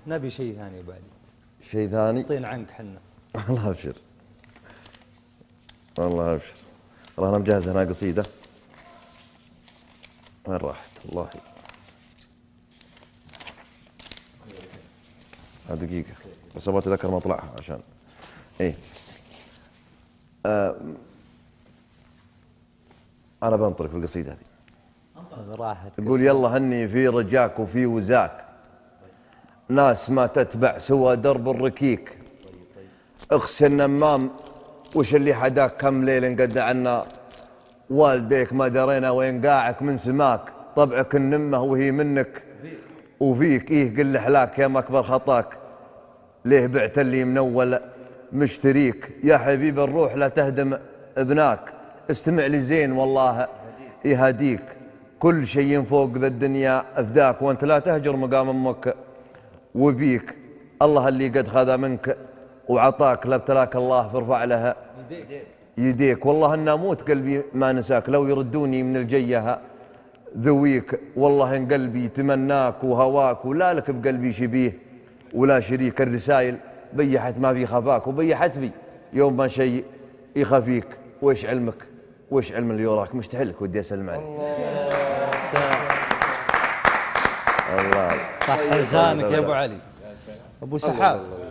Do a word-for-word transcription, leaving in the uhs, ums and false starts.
نبي شيء ثاني بعد. شيء ثاني؟ طين عنك حنا. الله ابشر. الله ابشر. والله انا مجهز هنا قصيده. وين راحت؟ الله دقيقة بس ابغى اتذكر مطلعها عشان ايه. آه انا بنطلق في القصيدة هذه. راحت. تقول يلا هني في رجاك وفي وزاك، ناس ما تتبع سوى درب الركيك، اغسل النمام وش اللي حداك كم ليل قد عنا، والديك ما درينا وين قاعك من سماك، طبعك النمه وهي منك وفيك، ايه قل حلاك يا مكبر خطاك، ليه بعت اللي منول مشتريك، يا حبيب الروح لا تهدم ابناك، استمع لي زين والله يهديك، كل شيء فوق ذا الدنيا افداك، وانت لا تهجر مقام امك وبيك، الله اللي قد خذ منك وعطاك لابتلاك الله فارفع لها يديك، والله ان اموت قلبي ما نساك، لو يردوني من الجيه ذويك، والله ان قلبي تمناك وهواك، ولا لك بقلبي شبيه ولا شريك، الرسائل بيحت ما في خفاك، وبيحت بي يوم ما شيء يخفيك، ويش علمك ويش علم اللي يراك، مشتحلك ودي اسلم عليك. الله صح لسانك يا ابو علي. ابو سحاب